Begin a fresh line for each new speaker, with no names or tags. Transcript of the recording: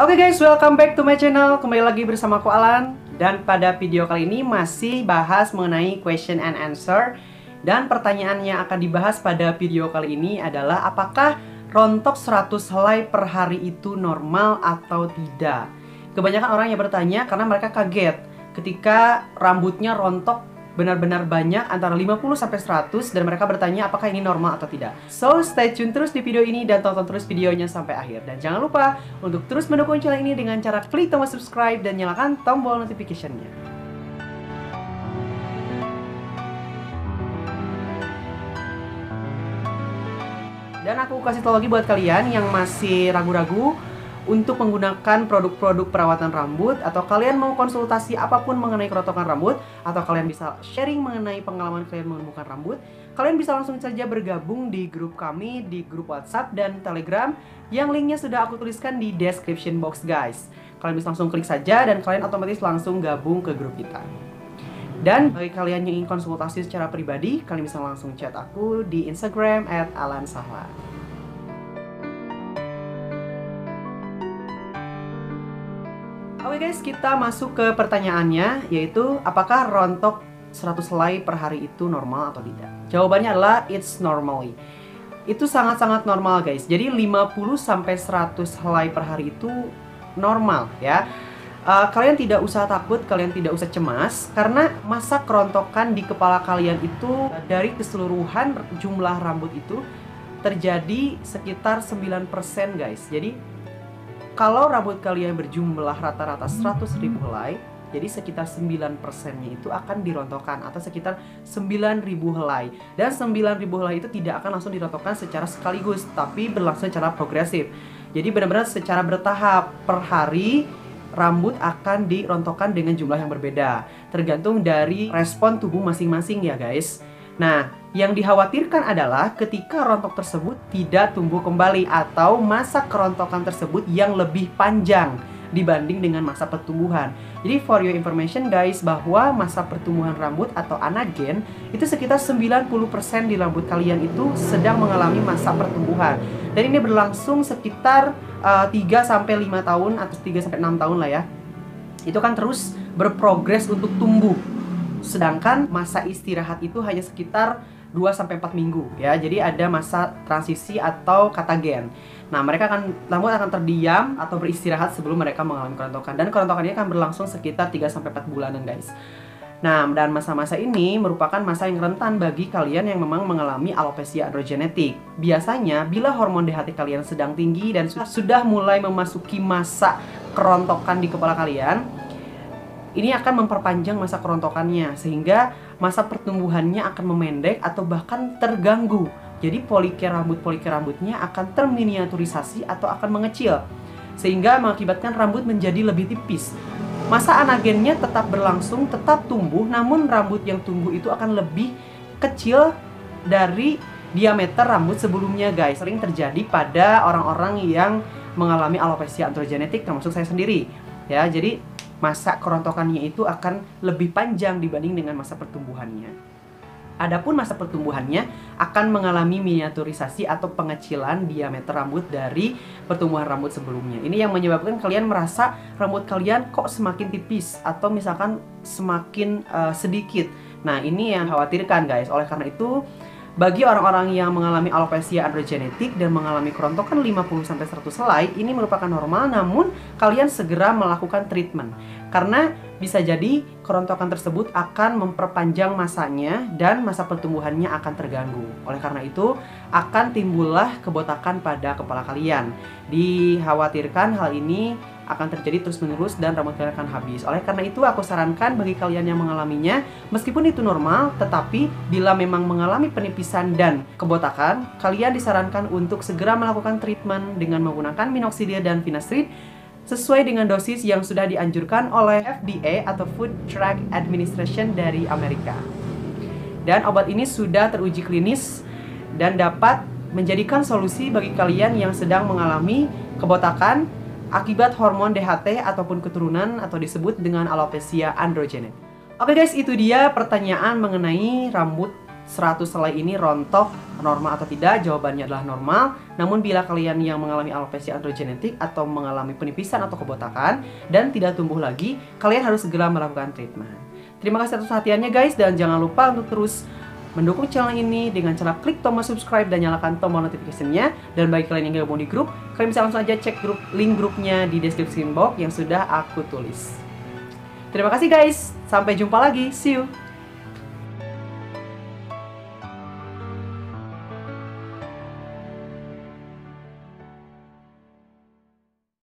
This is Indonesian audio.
Oke guys, welcome back to my channel. Kembali lagi bersama aku Alan. Dan pada video kali ini masih bahas mengenai question and answer. Dan pertanyaan yang akan dibahas pada video kali ini adalah apakah rontok 100 helai per hari itu normal atau tidak? Kebanyakan orang yang bertanya karena mereka kaget ketika rambutnya rontok benar-benar banyak antara 50-100 dan mereka bertanya apakah ini normal atau tidak. So stay tune terus di video ini dan tonton terus videonya sampai akhir. Dan jangan lupa untuk terus mendukung channel ini dengan cara klik tombol subscribe dan nyalakan tombol notification-nya. Dan aku kasih tahu lagi buat kalian yang masih ragu-ragu untuk menggunakan produk-produk perawatan rambut, atau kalian mau konsultasi apapun mengenai kerontokan rambut, atau kalian bisa sharing mengenai pengalaman kalian menumbuhkan rambut, kalian bisa langsung saja bergabung di grup kami, di grup WhatsApp dan Telegram yang linknya sudah aku tuliskan di description box guys. Kalian bisa langsung klik saja dan kalian otomatis langsung gabung ke grup kita. Dan bagi kalian yang ingin konsultasi secara pribadi, kalian bisa langsung chat aku di Instagram @alansahlan. Oke guys, kita masuk ke pertanyaannya, yaitu apakah rontok 100 helai per hari itu normal atau tidak? Jawabannya adalah it's normally. Itu sangat-sangat normal guys. Jadi 50-100 helai per hari itu normal ya. Kalian tidak usah takut, kalian tidak usah cemas, karena masa kerontokan di kepala kalian itu dari keseluruhan jumlah rambut itu terjadi sekitar 9% guys. Jadi kalau rambut kalian berjumlah rata-rata 100.000 helai, jadi sekitar 9%-nya itu akan dirontokkan atau sekitar 9.000 helai. Dan 9.000 helai itu tidak akan langsung dirontokkan secara sekaligus, tapi berlangsung secara progresif. Jadi benar-benar secara bertahap, per hari rambut akan dirontokkan dengan jumlah yang berbeda, tergantung dari respon tubuh masing-masing ya guys. Nah, yang dikhawatirkan adalah ketika rontok tersebut tidak tumbuh kembali atau masa kerontokan tersebut yang lebih panjang dibanding dengan masa pertumbuhan. Jadi for your information guys, bahwa masa pertumbuhan rambut atau anagen itu sekitar 90% di rambut kalian itu sedang mengalami masa pertumbuhan. Dan ini berlangsung sekitar 3-5 tahun atau 3-6 tahun lah ya. Itu kan terus berprogres untuk tumbuh. Sedangkan masa istirahat itu hanya sekitar 2-4 minggu ya. Jadi ada masa transisi atau katagen. Nah, rambut akan terdiam atau beristirahat sebelum mereka mengalami kerontokan. Dan kerontokannya akan berlangsung sekitar 3-4 bulanan guys. Nah, dan masa-masa ini merupakan masa yang rentan bagi kalian yang memang mengalami alopecia androgenetik. Biasanya bila hormon DHT kalian sedang tinggi dan sudah mulai memasuki masa kerontokan di kepala kalian, ini akan memperpanjang masa kerontokannya, sehingga masa pertumbuhannya akan memendek atau bahkan terganggu. Jadi polikel rambutnya akan terminiaturisasi atau akan mengecil, sehingga mengakibatkan rambut menjadi lebih tipis. Masa anagennya tetap berlangsung, tetap tumbuh, namun rambut yang tumbuh itu akan lebih kecil dari diameter rambut sebelumnya guys. Sering terjadi pada orang-orang yang mengalami alopecia androgenetik, termasuk saya sendiri ya. Jadi masa kerontokannya itu akan lebih panjang dibanding dengan masa pertumbuhannya. Adapun masa pertumbuhannya akan mengalami miniaturisasi atau pengecilan diameter rambut dari pertumbuhan rambut sebelumnya. Ini yang menyebabkan kalian merasa rambut kalian kok semakin tipis atau misalkan semakin sedikit. Nah, ini yang khawatirkan guys. Oleh karena itu, bagi orang-orang yang mengalami alopecia androgenetik dan mengalami kerontokan 50-100 helai, ini merupakan normal, namun kalian segera melakukan treatment. Karena bisa jadi kerontokan tersebut akan memperpanjang masanya dan masa pertumbuhannya akan terganggu. Oleh karena itu, akan timbullah kebotakan pada kepala kalian. Dikhawatirkan hal ini akan terjadi terus-menerus dan rambut kalian akan habis. Oleh karena itu, aku sarankan bagi kalian yang mengalaminya, meskipun itu normal, tetapi bila memang mengalami penipisan dan kebotakan, kalian disarankan untuk segera melakukan treatment dengan menggunakan minoxidil dan finasteride sesuai dengan dosis yang sudah dianjurkan oleh FDA atau Food Drug Administration dari Amerika. Dan obat ini sudah teruji klinis dan dapat menjadikan solusi bagi kalian yang sedang mengalami kebotakan akibat hormon DHT ataupun keturunan atau disebut dengan alopecia androgenetik. Oke guys, itu dia pertanyaan mengenai rambut 100 helai ini rontok normal atau tidak? Jawabannya adalah normal. Namun bila kalian yang mengalami alopecia androgenetik atau mengalami penipisan atau kebotakan dan tidak tumbuh lagi, kalian harus segera melakukan treatment. Terima kasih atas perhatiannya guys, dan jangan lupa untuk terus mendukung channel ini dengan cara klik tombol subscribe dan nyalakan tombol notification-nya. Dan bagi kalian yang gabung di grup, kalian bisa langsung aja cek link grupnya di deskripsi box yang sudah aku tulis. Terima kasih guys, sampai jumpa lagi, see you!